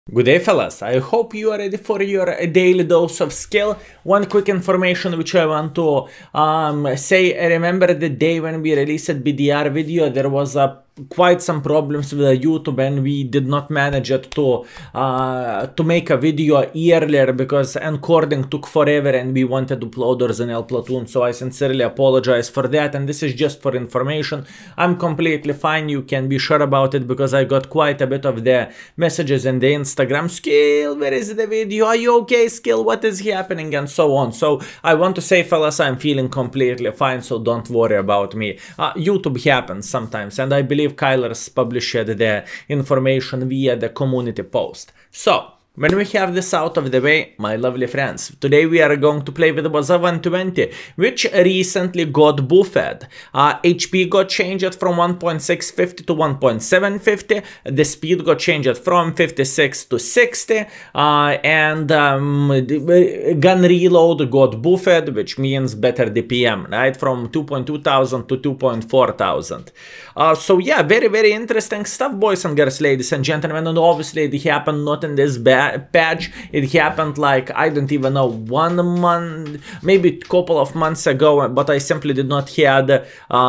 Good day, fellas. I hope you are ready for your daily dose of skill. One quick information which I want to say. I remember the day when we released BDR video, there was quite some problems with YouTube and we did not manage it to make a video earlier because encoding took forever and we wanted uploaders in L Platoon, so I sincerely apologize for that, and this is just for information. I'm completely fine, you can be sure about it, because I got quite a bit of the messages in the Instagram, Skill, where is the video, are you okay Skill, what is happening, and so on. So I want to say, fellas, I'm feeling completely fine, so don't worry about me. YouTube happens sometimes, and I believe Kyler's published the information via the community post. So when we have this out of the way, my lovely friends, today we are going to play with WZ-120, which recently got buffed. HP got changed from 1.650 to 1.750, the speed got changed from 56 to 60, and gun reload got buffed, which means better DPM, right, from 2.2 thousand to 2.4 thousand. So yeah, very interesting stuff, boys and girls, ladies and gentlemen, and obviously it happened not in this patch, it happened like, I don't even know, 1 month, maybe a couple of months ago, but I simply did not have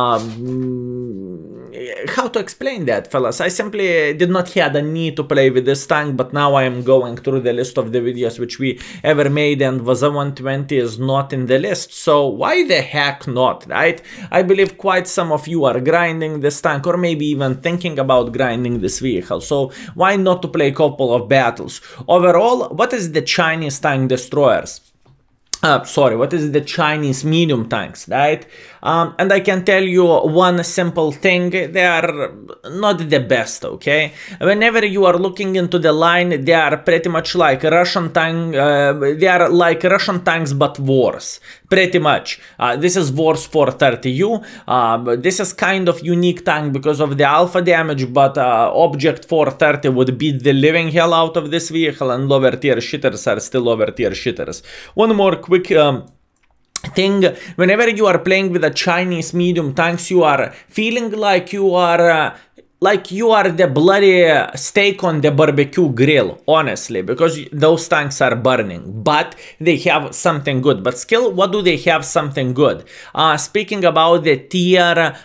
how to explain that, fellas. I simply did not have a need to play with this tank, but now I am going through the list of the videos which we ever made, and WZ-120 is not in the list, so why the heck not, right? I believe quite some of you are grinding this tank, or maybe even thinking about grinding this vehicle, so why not to play a couple of battles? Overall, what is the Chinese tank destroyers? What is the Chinese medium tanks, right? And I can tell you one simple thing, they are not the best, okay? Whenever you are looking into the line, they are pretty much like Russian tank, they are like Russian tanks but worse, pretty much. This is Wars 430U, this is kind of unique tank because of the alpha damage, but Object 430 would beat the living hell out of this vehicle, and lower tier shitters are still lower tier shitters. One more quick thing, whenever you are playing with a Chinese medium tanks, you are feeling like you are the bloody steak on the barbecue grill, honestly, because those tanks are burning, but they have something good. But Skill, what do they have something good? Speaking about the tier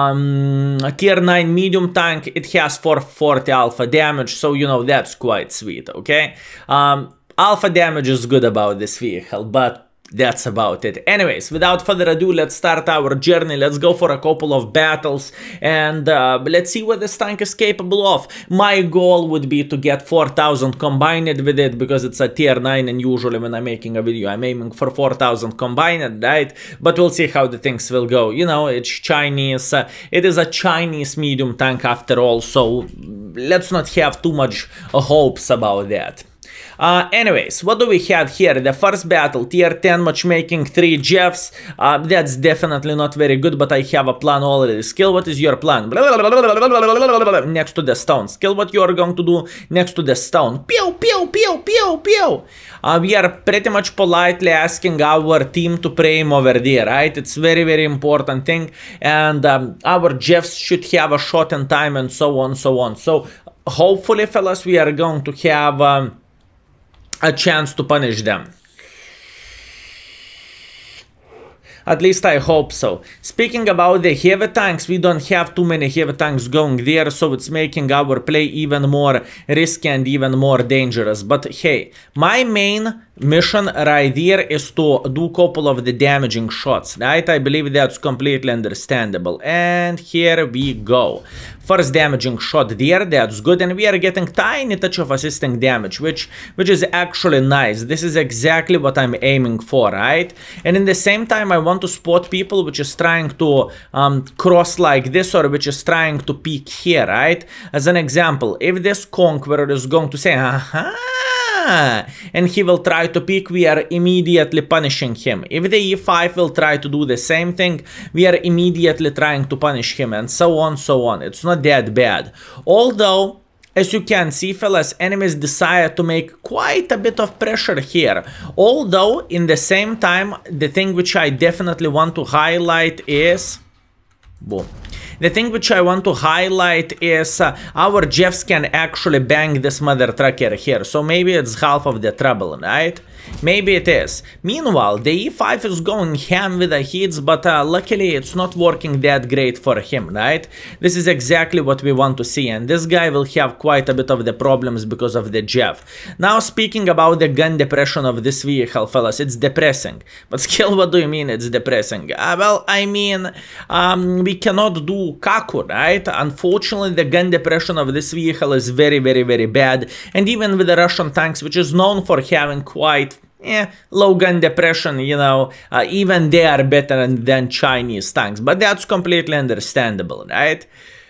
9 medium tank, it has 440 alpha damage, so you know that's quite sweet, okay? Alpha damage is good about this vehicle, but that's about it. Anyways, without further ado, let's start our journey. Let's go for a couple of battles and let's see what this tank is capable of. My goal would be to get 4000 combined with it, because it's a tier 9 and usually when I'm making a video I'm aiming for 4000 combined, right? But we'll see how the things will go. You know, it's Chinese, it is a Chinese medium tank after all, so let's not have too much hopes about that. Anyways, what do we have here? The first battle, tier 10 matchmaking, 3 Jeffs. That's definitely not very good, but I have a plan already. Skill, what is your plan? Next to the stone. Skill, what you are going to do next to the stone? Pew, pew, pew, pew, pew. We are pretty much politely asking our team to prime over there, right? It's very important thing, and our Jeffs should have a shot in time, and so on, so on. So hopefully, fellas, we are going to have a chance to punish them. At least I hope so. Speaking about the heavy tanks, we don't have too many heavy tanks going there, so it's making our play even more risky and even more dangerous. But hey, my main mission right there is to do a couple of the damaging shots, right? I believe that's completely understandable. And here we go. First damaging shot there, that's good, and we are getting tiny touch of assisting damage, which is actually nice. This is exactly what I'm aiming for, right? And in the same time, I want to spot people which is trying to cross like this, or which is trying to peek here, right? As an example, if this conqueror is going to say, and he will try to peek, we are immediately punishing him. If the E5 will try to do the same thing, we are immediately trying to punish him, and so on, so on. It's not that bad. Although, as you can see, fellas, enemies decide to make quite a bit of pressure here. Although, in the same time, the thing which I definitely want to highlight is... boom. The thing which I want to highlight is our Jeffs can actually bang this mother trucker here. So maybe it's half of the trouble, right? Maybe it is. Meanwhile, the E5 is going ham with the hits, but luckily it's not working that great for him, right? This is exactly what we want to see, and this guy will have quite a bit of the problems because of the Jeff. Now, speaking about the gun depression of this vehicle, fellas, it's depressing. But Skill, what do you mean it's depressing? Well, I mean, we cannot do Kaku, right? Unfortunately, the gun depression of this vehicle is very, very, very bad, and even with the Russian tanks, which is known for having quite low gun depression, you know, even they are better than Chinese tanks, but that's completely understandable, right?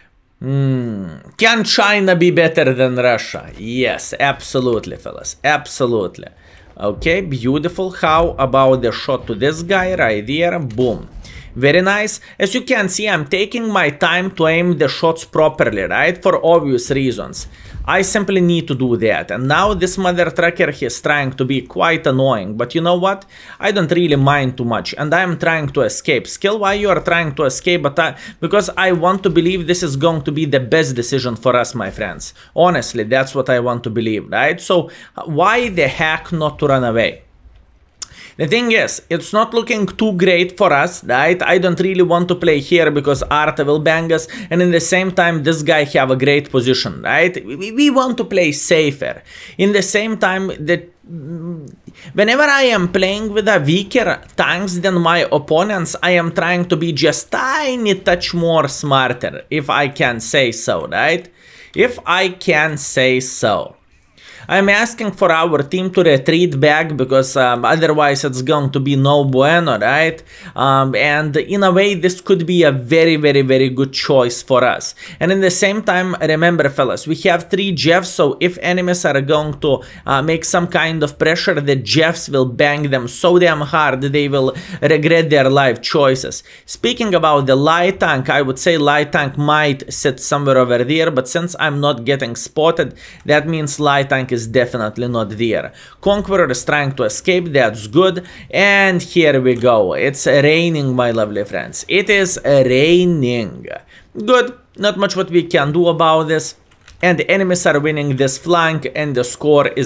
Can China be better than Russia? Yes, absolutely, fellas, absolutely. Okay, beautiful. How about the shot to this guy right there? Boom. Very nice. As you can see, I'm taking my time to aim the shots properly, right? For obvious reasons. I simply need to do that. And now this mother trucker is trying to be quite annoying. But you know what? I don't really mind too much. And I'm trying to escape. Skill, why you are trying to escape? But because I want to believe this is going to be the best decision for us, my friends. Honestly, that's what I want to believe, right? So why the heck not to run away? The thing is, it's not looking too great for us, right? I don't really want to play here because Arta will bang us, and in the same time, this guy have a great position, right? We want to play safer. In the same time, whenever I am playing with a weaker tanks than my opponents, I am trying to be just tiny touch more smarter, if I can say so, right? If I can say so. I'm asking for our team to retreat back because otherwise it's going to be no bueno, right? And in a way, this could be a very, very, very good choice for us. And in the same time, remember, fellas, we have 3 Jeffs, so if enemies are going to make some kind of pressure, the Jeffs will bang them so damn hard they will regret their life choices. Speaking about the light tank, I would say light tank might sit somewhere over there, but since I'm not getting spotted, that means light tank is definitely not there. Conqueror is trying to escape, that's good. And here we go. It's raining, my lovely friends. It is raining. Good. Not much what we can do about this. And the enemies are winning this flank, and the score is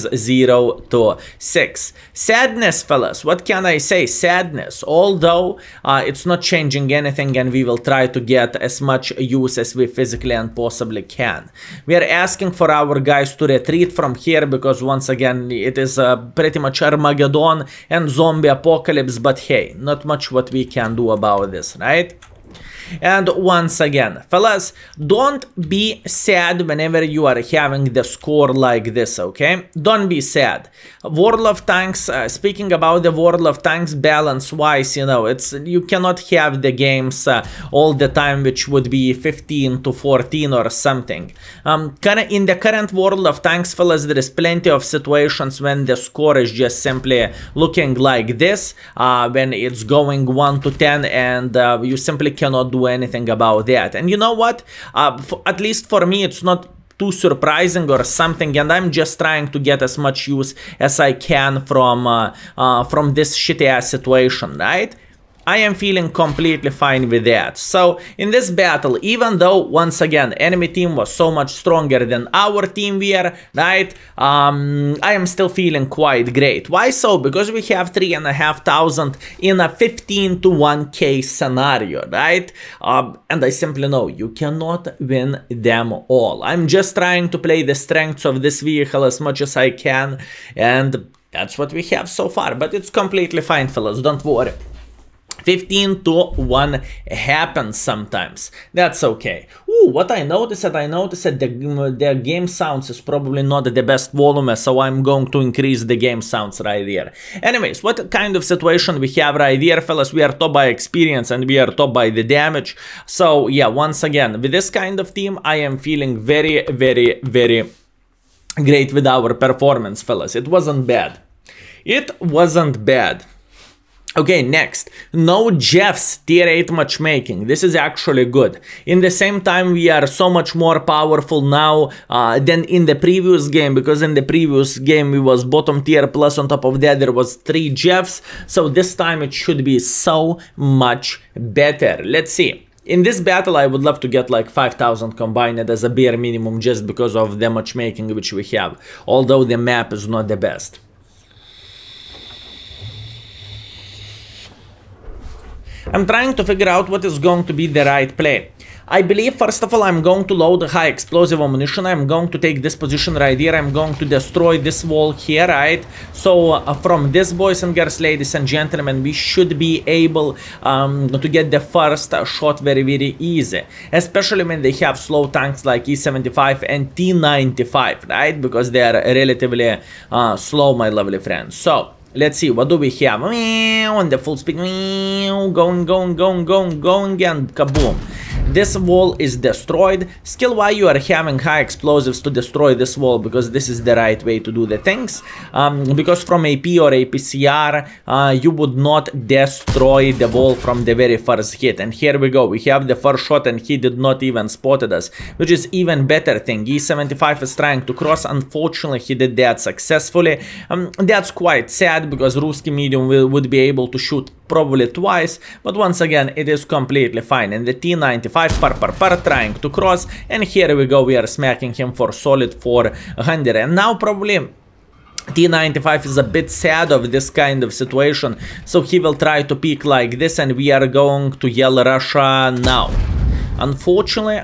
0-6. Sadness, fellas. What can I say? Sadness. Although it's not changing anything, and we will try to get as much use as we physically and possibly can. We are asking for our guys to retreat from here because once again it is pretty much Armageddon and zombie apocalypse. But hey, not much what we can do about this, right? And once again, fellas, don't be sad whenever you are having the score like this, okay? Don't be sad. World of Tanks, speaking about the World of Tanks balance-wise, you know, you cannot have the games all the time, which would be 15-14 or something. In the current World of Tanks, fellas, there is plenty of situations when the score is just simply looking like this, when it's going 1-10, and you simply cannot do anything about that. And you know what? At least for me, it's not too surprising or something, and I'm just trying to get as much use as I can from this shitty ass situation, right? I am feeling completely fine with that. So in this battle, even though once again enemy team was so much stronger than our team were, right? I am still feeling quite great. Why so? Because we have 3,500 in a 15-1k scenario, right? And I simply know you cannot win them all. I'm just trying to play the strengths of this vehicle as much as I can, and that's what we have so far. But it's completely fine, fellas. Don't worry. 15-1 happens sometimes. That's okay. Ooh, what I noticed that the game sounds is probably not the best volume, so I'm going to increase the game sounds right there. Anyways, what kind of situation we have right here, fellas? We are top by experience and we are top by the damage. So yeah, once again, with this kind of team, I am feeling very, very, very great with our performance, fellas. It wasn't bad. It wasn't bad. Okay, next, no Jeffs tier 8 matchmaking. This is actually good. In the same time, we are so much more powerful now than in the previous game, because in the previous game we was bottom tier, plus on top of that there was 3 Jeffs. So this time it should be so much better. Let's see. In this battle, I would love to get like 5,000 combined as a bare minimum just because of the matchmaking which we have, although the map is not the best. I'm trying to figure out what is going to be the right play. I believe, first of all, I'm going to load high explosive ammunition. I'm going to take this position right here. I'm going to destroy this wall here, right? So from this, boys and girls, ladies and gentlemen, we should be able to get the first shot very, very easy. Especially when they have slow tanks like E75 and T95, right? Because they are relatively slow, my lovely friends. So let's see, what do we have? On the full speed, going, and kaboom. This wall is destroyed. Skill why you are having high explosives to destroy this wall, because this is the right way to do the things. Because from AP or APCR, you would not destroy the wall from the very first hit. And here we go. We have the first shot and he did not even spotted us, which is even better thing. E75 is trying to cross. Unfortunately, he did that successfully. That's quite sad because Ruski medium would be able to shoot probably twice, but once again it is completely fine. And the T95 trying to cross, and here we go, we are smacking him for solid 400. And now probably T95 is a bit sad of this kind of situation, so he will try to peek like this, and we are going to yell Russia now. Unfortunately,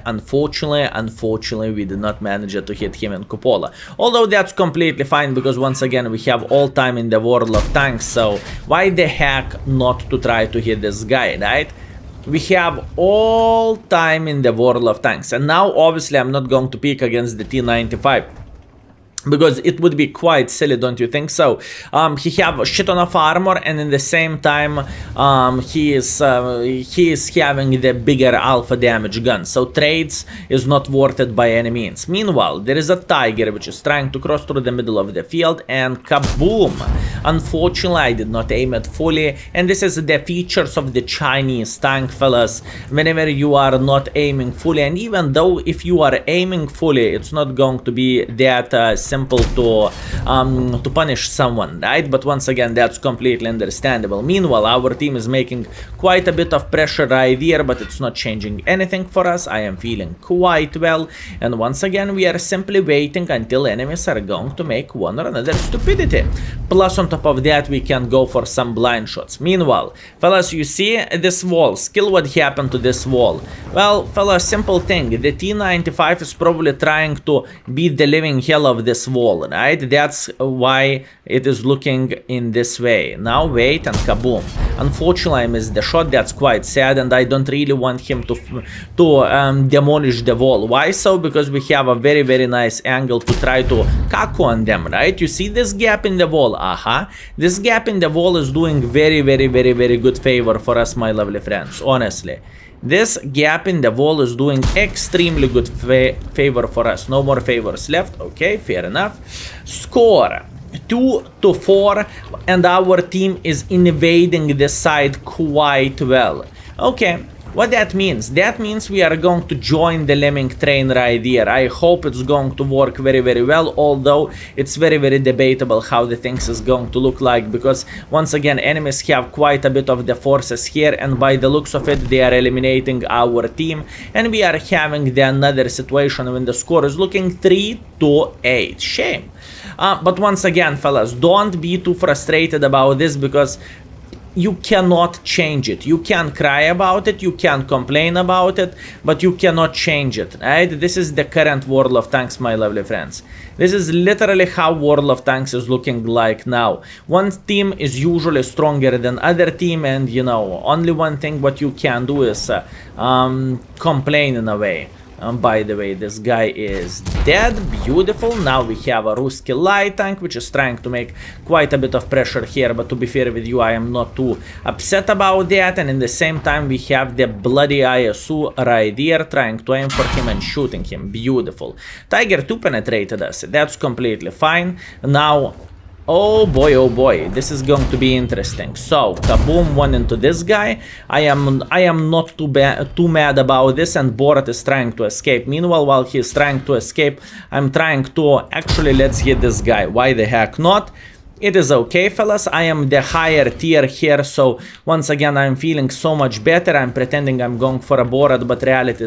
we did not manage to hit him in Cupola. Although that's completely fine, because once again we have all time in the World of Tanks, so why the heck not to try to hit this guy, right? We have all time in the World of Tanks, and now obviously I'm not going to pick against the T95. Because it would be quite silly, don't you think so? He have a shit ton of armor, and in the same time, he is having the bigger alpha damage gun. So trades is not worth it by any means. Meanwhile, there is a tiger which is trying to cross through the middle of the field, and kaboom! Unfortunately, I did not aim it fully, and this is the features of the Chinese tank, fellas. Whenever you are not aiming fully, and even though if you are aiming fully, it's not going to be that simple to punish someone, right? But once again, that's completely understandable. Meanwhile, our team is making quite a bit of pressure right here, but it's not changing anything for us. I am feeling quite well, and once again, we are simply waiting until enemies are going to make one or another stupidity. Plus, on top of that, we can go for some blind shots. Meanwhile, fellas, you see this wall. Skill what happened to this wall. Well, fellas, simple thing. The T95 is probably trying to beat the living hell of this wall, right? That's why it is looking in this way. Now wait, and kaboom. Unfortunately, I missed the shot. That's quite sad, and I don't really want him to demolish the wall. Why so? Because we have a very, very nice angle to try to caco on them, right? You see this gap in the wall? This gap in the wall is doing very, very, very, very good favor for us, my lovely friends, honestly. This gap in the wall is doing extremely good favor for us. No more favors left. Okay, fair enough. Score 2-4, and our team is invading the side quite well. Okay, what that means? That means we are going to join the lemming train right here. I hope it's going to work very, very well, although it's very, very debatable how the things is going to look like, because once again, enemies have quite a bit of the forces here, and by the looks of it, they are eliminating our team, and we are having the another situation when the score is looking 3-8. Shame. But once again, fellas, don't be too frustrated about this, because you cannot change it. You can cry about it, you can complain about it, but you cannot change it, right? This is the current World of Tanks, my lovely friends. This is literally how World of Tanks is looking like now. One team is usually stronger than other team, and you know, only one thing what you can do is complain in a way. By the way, this guy is dead. Beautiful. Now we have a Ruski light tank, which is trying to make quite a bit of pressure here, but to be fair with you, I am not too upset about that. And in the same time, we have the bloody ISU right here, trying to aim for him and shooting him. Beautiful. Tiger 2 penetrated us. That's completely fine. Now, oh boy, this is going to be interesting. So, kaboom, one into this guy. I am not too mad about this, and Borat is trying to escape. Meanwhile, while he's trying to escape, I'm trying to actually let's hit this guy. Why the heck not? It is okay, fellas. I am the higher tier here, so once again I'm feeling so much better. I'm pretending I'm going for a board, but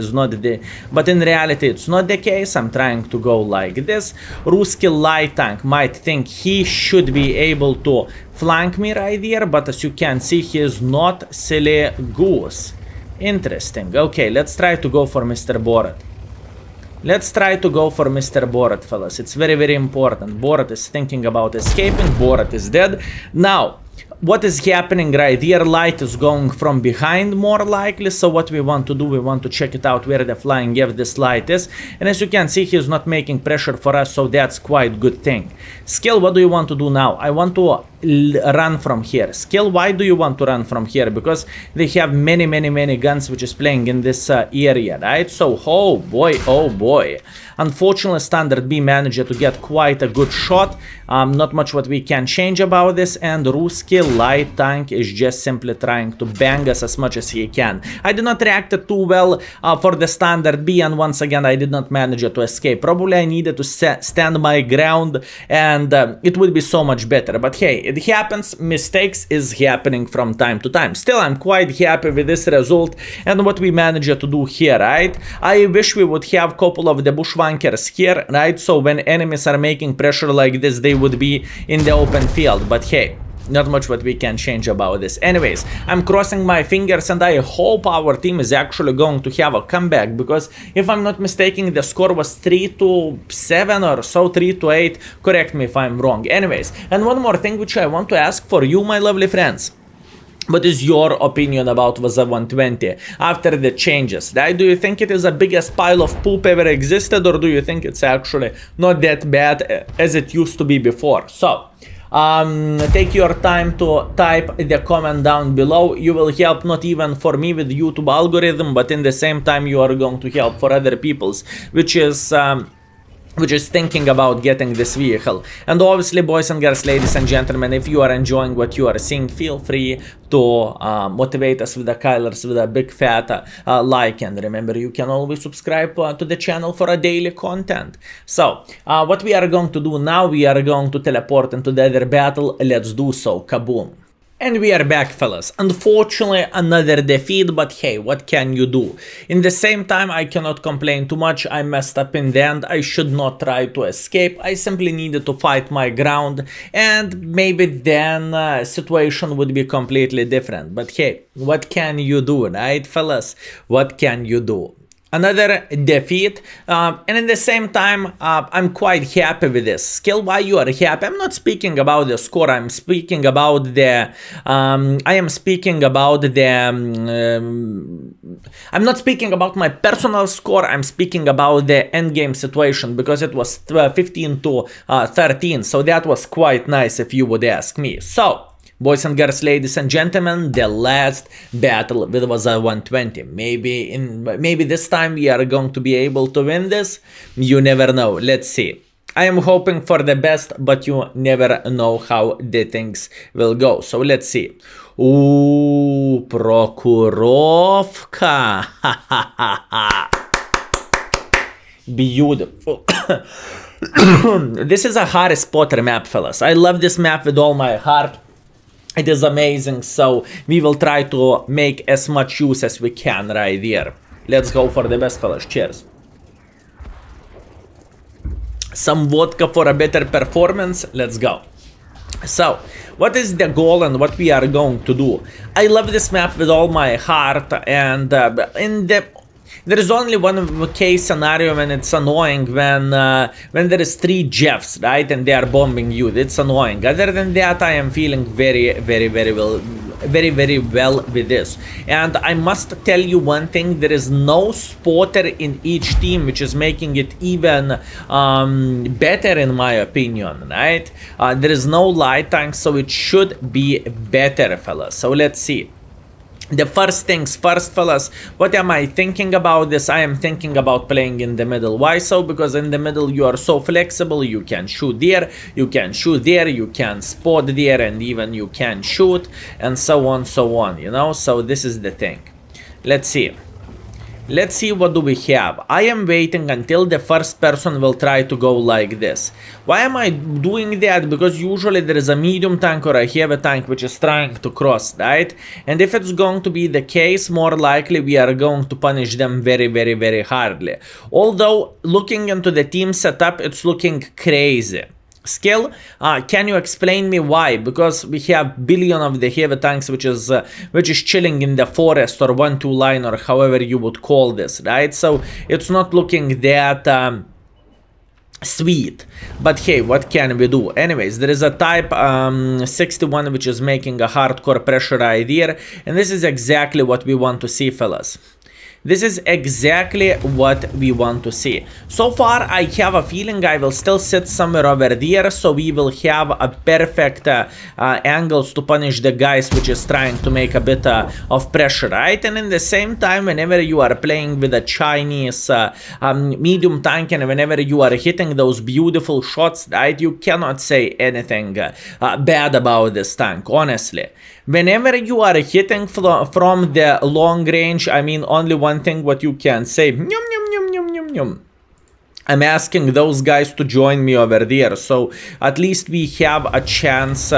in reality it's not the case. I'm trying to go like this. Ruski light tank might think he should be able to flank me right here, but as you can see, he is not. Silly goose. Interesting. Okay, let's try to go for Mr. Borat. Let's try to go for Mr. Borat, fellas. It's very, very important. Borat is thinking about escaping. Borat is dead. Now, what is happening right here? Light is going from behind more likely. So what we want to do, we want to check it out where the flying F this light is. And as you can see, he's not making pressure for us, so that's quite good thing. Skill, what do you want to do now? I want to run from here. Skill, why do you want to run from here? Because they have many guns which is playing in this area, right? So, oh boy. Unfortunately, Standard B managed to get quite a good shot. Not much what we can change about this, and Ruski light tank is just simply trying to bang us as much as he can. I did not react too well for the Standard B, and once again I did not manage to escape. Probably I needed to stand my ground, and it would be so much better. But hey, it happens. Mistakes is happening from time to time. Still, I'm quite happy with this result and what we managed to do here, right? I wish we would have a couple of the bushwankers here, right? So when enemies are making pressure like this, they would be in the open field. But hey, not much what we can change about this. Anyways, I'm crossing my fingers and I hope our team is actually going to have a comeback, because if I'm not mistaken, the score was 3-7 or so, 3-8. Correct me if I'm wrong. Anyways, and one more thing which I want to ask for you, my lovely friends. What is your opinion about WZ-120 after the changes? Do you think it is the biggest pile of poop ever existed, or do you think it's actually not that bad as it used to be before? So, take your time to type the comment down below. You will help not even for me with YouTube algorithm, but in the same time you are going to help for other people's, which is thinking about getting this vehicle. And obviously, boys and girls, ladies and gentlemen, if you are enjoying what you are seeing, feel free to motivate us with the Kylers with a big fat like, and remember, you can always subscribe to the channel for a daily content. So what we are going to do now, we are going to teleport into the other battle. Let's do so. Kaboom. And we are back, fellas. Unfortunately, another defeat, but hey, what can you do? In the same time, I cannot complain too much. I messed up in the end. I should not try to escape. I simply needed to fight my ground, and maybe then situation would be completely different. But hey, what can you do, right, fellas? What can you do? Another defeat, and at the same time, I'm quite happy with this. Skill, why you are happy? I'm not speaking about the score. I'm speaking about the. I'm not speaking about my personal score. I'm speaking about the end game situation, because it was 15-13. So that was quite nice, if you would ask me. So, boys and girls, ladies and gentlemen, the last battle with WZ-120. Maybe this time we are going to be able to win this. You never know. Let's see. I am hoping for the best, but you never know how the things will go. So let's see. Ooh, Prokurovka. Beautiful. This is a Harry Potter map, fellas. I love this map with all my heart. It is amazing, so we will try to make as much use as we can right here. Let's go for the best, fellas. Cheers. Some vodka for a better performance. Let's go. So, what is the goal and what we are going to do? I love this map with all my heart, and there is only one case scenario when it's annoying, when there is 3 Jeffs, right, and they are bombing you. It's annoying. Other than that, I am feeling very well with this. And I must tell you one thing: there is no spotter in each team, which is making it even better in my opinion, right? There is no light tank, so it should be better, fellas. So let's see. The first things first, fellas, what am I thinking about this? I am thinking about playing in the middle. Why so? Because in the middle you are so flexible. You can shoot there, you can shoot there, you can spot there, and even you can shoot, and so on, you know? So this is the thing. Let's see. Let's see what do we have. I am waiting until the first person will try to go like this. Why am I doing that? Because usually there is a medium tank or a heavy tank which is trying to cross, right? And if it's going to be the case, more likely we are going to punish them very, very, very hardly. Although, looking into the team setup, it's looking crazy. Skill, can you explain me why? Because we have billion of the heavy tanks which is chilling in the forest or 1-2 line or however you would call this, right? So it's not looking that sweet, but hey, what can we do? Anyways, there is a type 61 which is making a hardcore pressure right here, and this is exactly what we want to see, fellas. This is exactly what we want to see. So far, I have a feeling I will still sit somewhere over there, so we will have a perfect angles to punish the guys which is trying to make a bit of pressure, right? And in the same time, whenever you are playing with a Chinese medium tank and whenever you are hitting those beautiful shots, right, you cannot say anything bad about this tank, honestly. Whenever you are hitting from the long range, I mean, only one thing what you can say, nyum, nyum, nyum, nyum, nyum, nyum. I'm asking those guys to join me over there, so at least we have a chance.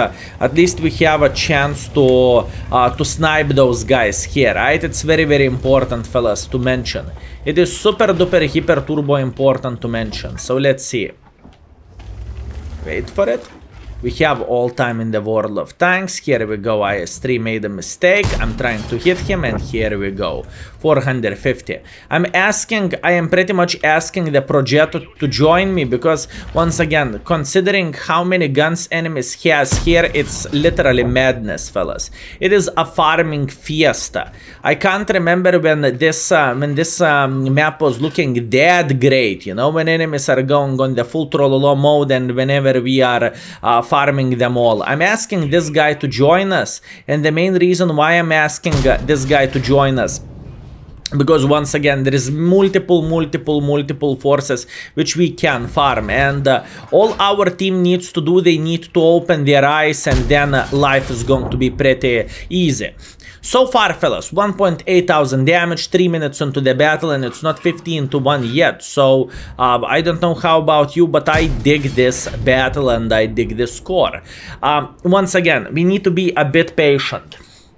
To snipe those guys here, right? It's very, very important, fellas, to mention. It is super duper hyper turbo important to mention. So let's see. Wait for it. We have all time in the world of tanks. Here we go. IS-3 made a mistake. I'm trying to hit him, and here we go. 450. I am pretty much asking the Progetto to join me because, once again, considering how many guns enemies has here, it's literally madness, fellas. It is a farming fiesta. I can't remember when this map was looking that great, you know, when enemies are going on the full trollolo mode and whenever we are farming them all. I'm asking this guy to join us, and the main reason why I'm asking this guy to join us, because once again there is multiple forces which we can farm, and all our team needs to do, they need to open their eyes, and then life is going to be pretty easy. So far, fellas, 1.8 thousand damage, 3 minutes into the battle, and it's not 15 to 1 yet. So, I don't know how about you, but I dig this battle and I dig this score. Once again, we need to be a bit patient.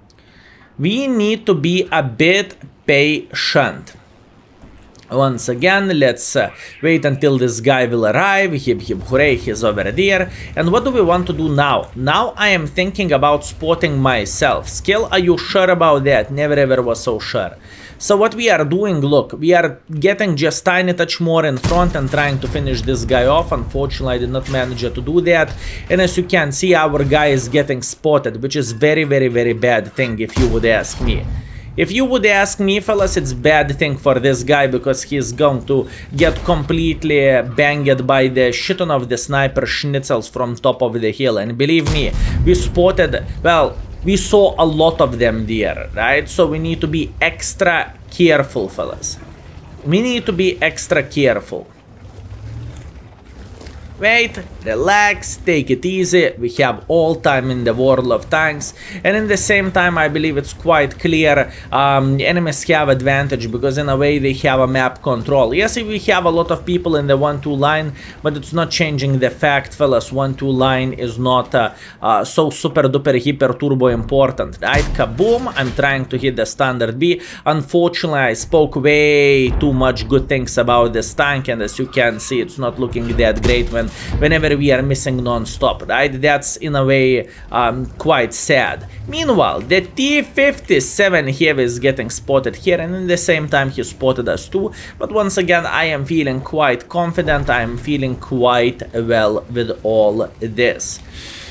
Once again, let's wait until this guy will arrive. Hip hip hooray, he's over there. And what do we want to do now? Now I am thinking about spotting myself. Skill, are you sure about that? Never ever was so sure. So what we are doing, look, we are getting just tiny touch more in front and trying to finish this guy off. Unfortunately, I did not manage to do that. And as you can see, our guy is getting spotted, which is very, very, very bad thing if you would ask me. If you would ask me, fellas, it's bad thing for this guy because he's going to get completely banged by the shit of the sniper schnitzels from top of the hill. And believe me, we spotted, well, we saw a lot of them there, right? So we need to be extra careful, fellas. We need to be extra careful. Wait, relax, take it easy. We have all time in the world of tanks, and in the same time I believe it's quite clear enemies have advantage because in a way they have a map control. Yes, we have a lot of people in the 1-2 line, but it's not changing the fact, fellas, 1-2 line is not so super duper hyper turbo important, right? Kaboom, I'm trying to hit the standard B. Unfortunately, I spoke way too much good things about this tank, and as you can see, it's not looking that great whenever we are missing non-stop, right? That's in a way quite sad. Meanwhile, the T-57 heavy is getting spotted here, and in the same time he spotted us too. But once again, I am feeling quite confident. I am feeling quite well with all this.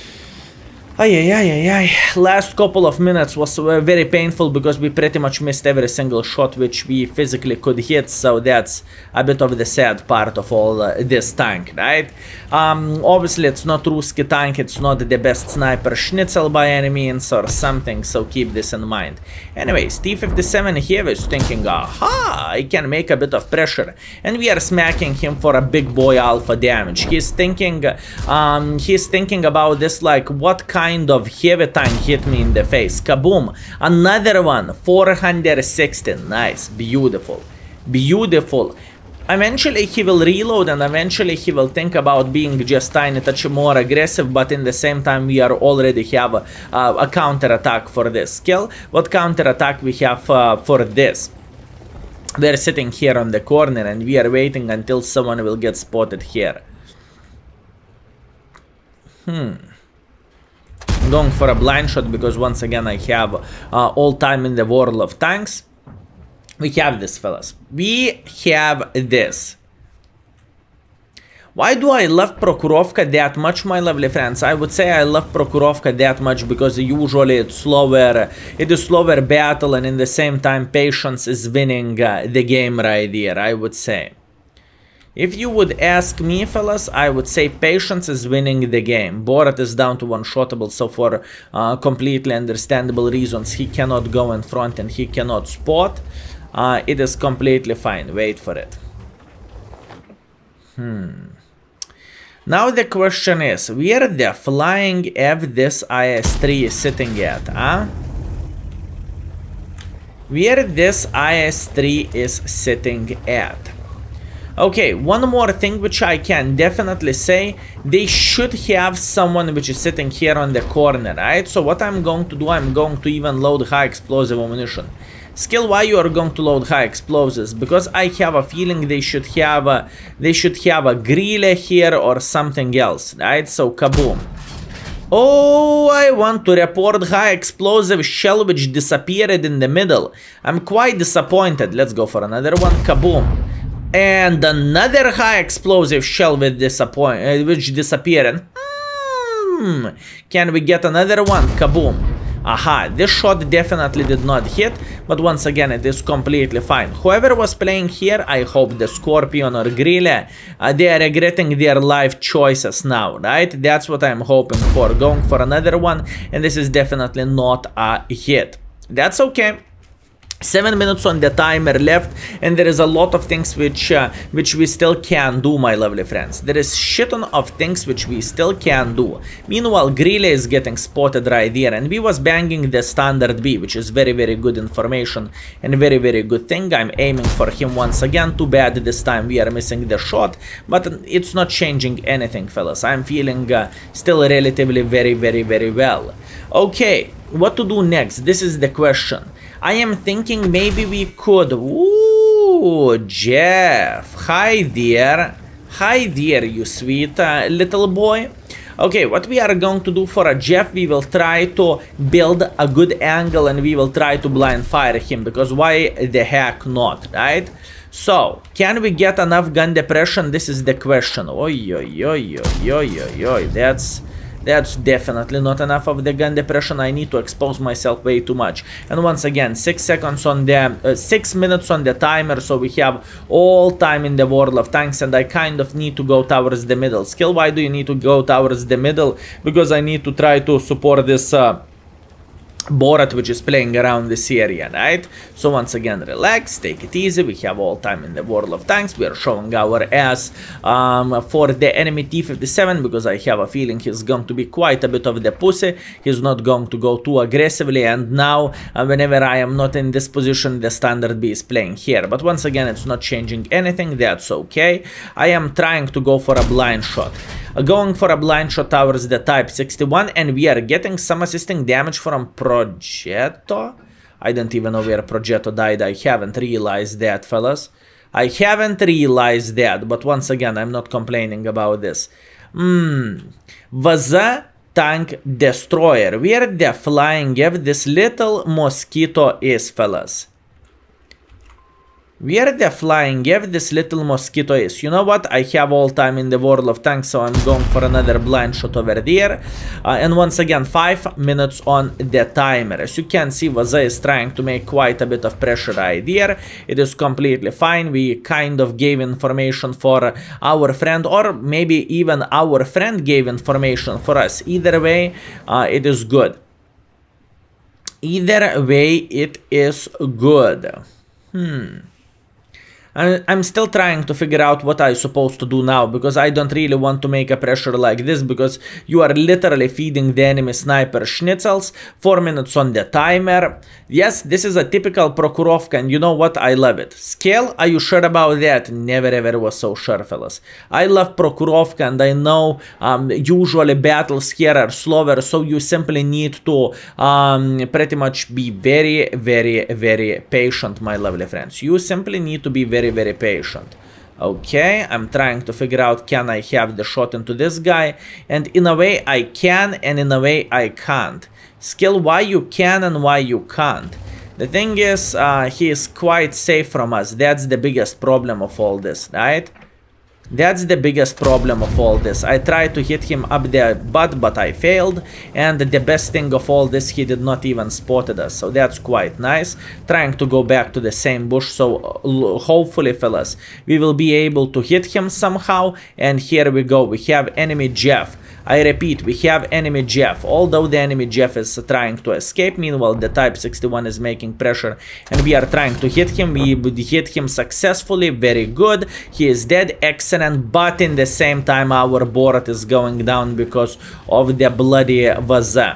Last couple of minutes was very painful because we pretty much missed every single shot which we physically could hit, so that's a bit of the sad part of all this tank, right? Obviously it's not Ruski tank, it's not the best sniper schnitzel by any means or something, so keep this in mind. Anyways, T-57 heavy is thinking, aha, I can make a bit of pressure, and we are smacking him for a big boy alpha damage. He's thinking about this like, what kind kind of heavy tank hit me in the face. Kaboom! Another one, 460. Nice, beautiful, beautiful. Eventually he will reload and eventually he will think about being just tiny touch more aggressive, but in the same time we are already have a counter attack for this skill. What counter attack we have for this? We're sitting here on the corner and we are waiting until someone will get spotted here. I'm going for a blind shot because once again I have all time in the World of Tanks. We have this, fellas. We have this. Why do I love Prokhorovka that much, my lovely friends? I would say I love Prokhorovka that much because usually it's slower. It is slower battle, and in the same time, patience is winning the game right here, I would say. If you would ask me, fellas, I would say patience is winning the game. Borat is down to one-shottable, so for completely understandable reasons, he cannot go in front and he cannot spot. It is completely fine. Wait for it. Now the question is, where the flying F this IS-3 is sitting at, huh? Where this IS-3 is sitting at. Okay, one more thing which I can definitely say, they should have someone which is sitting here on the corner, right? So what I'm going to do, I'm going to even load high explosive ammunition. Skill, why you are going to load high explosives? Because I have a feeling they should have a grille here or something else, right? So kaboom. Oh, I want to report high explosive shell which disappeared in the middle. I'm quite disappointed. Let's go for another one. Kaboom. And another high explosive shell with which disappeared. Can we get another one? Kaboom. Aha, this shot definitely did not hit, but once again it is completely fine. Whoever was playing here, I hope the Scorpion or Grille, they are regretting their life choices now, right? That's what I'm hoping for. Going for another one, and this is definitely not a hit. That's okay. 7 minutes on the timer left, and there is a lot of things which we still can do, my lovely friends. There is shit ton of things which we still can do. Meanwhile, Grille is getting spotted right there, and we was banging the standard B, which is very, very good information and very, very good thing. I'm aiming for him once again. Too bad this time we are missing the shot, but it's not changing anything, fellas. I'm feeling still relatively very, very, very well. Okay, what to do next? This is the question. I am thinking maybe we could... Ooh, Jeff. Hi there. Hi there, you sweet little boy. Okay, what we are going to do for a Jeff, we will try to build a good angle and we will try to blind fire him, because why the heck not, right? So, can we get enough gun depression? This is the question. Oi, oi, oi, oi, oi, oi, oi. That's definitely not enough of the gun depression. I need to expose myself way too much. And once again, 6 seconds on the 6 minutes on the timer, so we have all time in the World of Tanks, and I kind of need to go towards the middle. Skill, why do you need to go towards the middle? Because I need to try to support this Borat which is playing around this area, right? So once again, relax, take it easy. We have all time in the World of Tanks. We are showing our ass for the enemy T-57, because I have a feeling he's going to be quite a bit of the pussy. He's not going to go too aggressively, and now whenever I am not in this position, the standard B is playing here. But once again, it's not changing anything. That's okay. I am trying to go for a blind shot. Going for a blind shot towards the Type 61, and we are getting some assisting damage from Progetto. I don't even know where Progetto died. I haven't realized that, fellas. I haven't realized that, but once again, I'm not complaining about this. WZ tank destroyer. Where the flying F this little mosquito is, fellas? Where the flying F this little mosquito is? You know what? I have all time in the World of Tanks, so I'm going for another blind shot over there. And once again, 5 minutes on the timer. As you can see, WZ is trying to make quite a bit of pressure right here. It is completely fine. We kind of gave information for our friend, or maybe even our friend gave information for us. Either way, it is good. Either way, it is good. I'm still trying to figure out what I'm supposed to do now, because I don't really want to make a pressure like this, because you are literally feeding the enemy sniper schnitzels. 4 minutes on the timer. Yes, this is a typical Prokhorovka, and you know what? I love it. Scale, are you sure about that? Never ever was so sure, fellas. I love Prokhorovka, and I know usually battles here are slower, so you simply need to pretty much be very, very, very patient, my lovely friends. You simply need to be very patient. Okay, I'm trying to figure out, can I have the shot into this guy? And in a way I can, and in a way I can't. Skill, why you can and why you can't? The thing is, he is quite safe from us. That's the biggest problem of all this, right? That's the biggest problem of all this. I tried to hit him up the butt, but I failed. And the best thing of all this, he did not even spotted us. So that's quite nice. Trying to go back to the same bush. So hopefully, fellas, we will be able to hit him somehow. And here we go. We have enemy Jeff. I repeat, we have enemy Jeff. Although the enemy Jeff is trying to escape, meanwhile the Type 61 is making pressure and we are trying to hit him. We hit him successfully, very good. He is dead, excellent, but in the same time our board is going down because of the bloody WZ.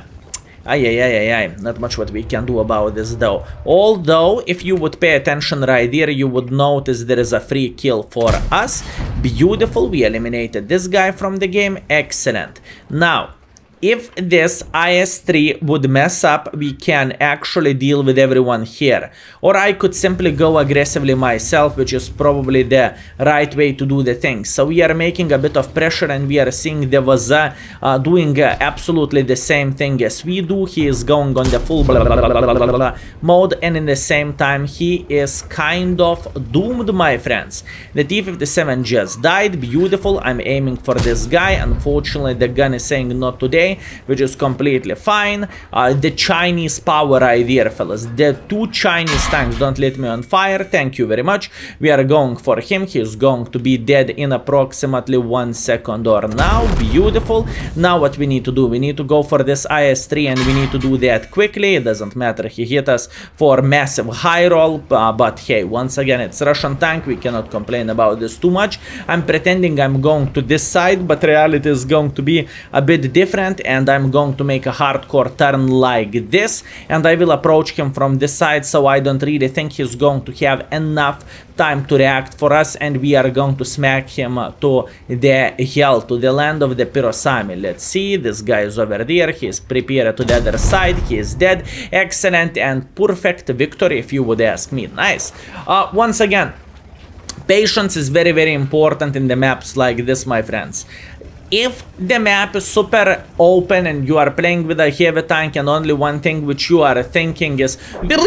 Not much what we can do about this though. Although, if you would pay attention right here, you would notice there is a free kill for us. Beautiful, we eliminated this guy from the game, excellent. Now, if this IS-3 would mess up, we can actually deal with everyone here. Or I could simply go aggressively myself, which is probably the right way to do the thing. So we are making a bit of pressure and we are seeing the WZ doing absolutely the same thing as we do. He is going on the full mode, and in the same time he is kind of doomed, my friends. The T-57 just died, beautiful. I'm aiming for this guy. Unfortunately, the gun is saying not today, which is completely fine. The Chinese power idea, fellas. The two Chinese tanks don't let me on fire. Thank you very much. We are going for him. He is going to be dead in approximately 1 second or now. Beautiful. Now what we need to do? We need to go for this IS-3 and we need to do that quickly. It doesn't matter. He hit us for massive high roll. But hey, once again, it's Russian tank. We cannot complain about this too much. I'm pretending I'm going to this side, but reality is going to be a bit different. And I'm going to make a hardcore turn like this, and I will approach him from this side, so I don't really think he's going to have enough time to react for us, and we are going to smack him to the hell, to the land of the Pirosami. Let's see, this guy is over there, he is prepared to the other side, he is dead, excellent and perfect victory if you would ask me. Nice. Once again, patience is very important in the maps like this, my friends. If the map is super open and you are playing with a heavy tank and only one thing which you are thinking is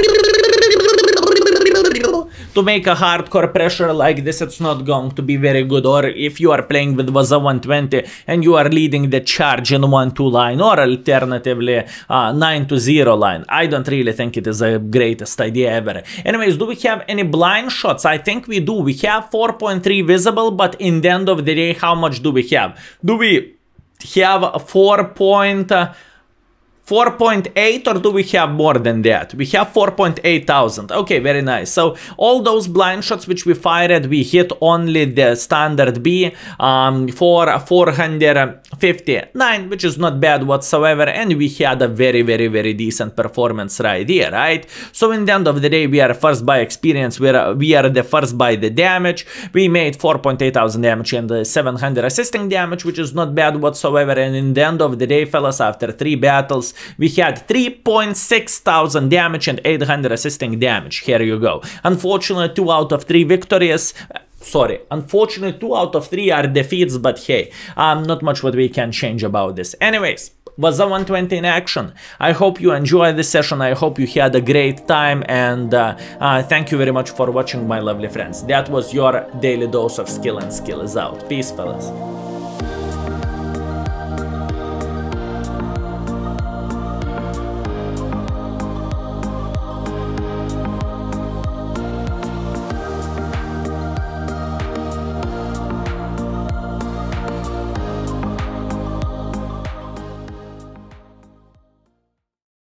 to make a hardcore pressure like this, it's not going to be very good. Or if you are playing with WZ-120 and you are leading the charge in 1-2 line, or alternatively 9-0 line, I don't really think it is the greatest idea ever. Anyways, do we have any blind shots? I think we do. We have 4.3 visible, but in the end of the day, how much do we have? Do we have 4.8 or do we have more than that? We have 4.8 thousand. Okay, very nice. So all those blind shots which we fired, we hit only the standard B for 459, which is not bad whatsoever, and we had a very decent performance right here, right? So in the end of the day, we are first by experience, we are the first by the damage. We made 4.8 thousand damage and 700 assisting damage, which is not bad whatsoever. And in the end of the day, fellas, after 3 battles, we had 3.6 thousand damage and 800 assisting damage. Here you go. Unfortunately, 2 out of 3 victories. Unfortunately, 2 out of 3 are defeats, but hey, not much what we can change about this. Anyways, WZ-120 in action. I hope you enjoyed this session. I hope you had a great time, and thank you very much for watching, my lovely friends. That was your daily dose of skill, and skill is out. Peace, fellas.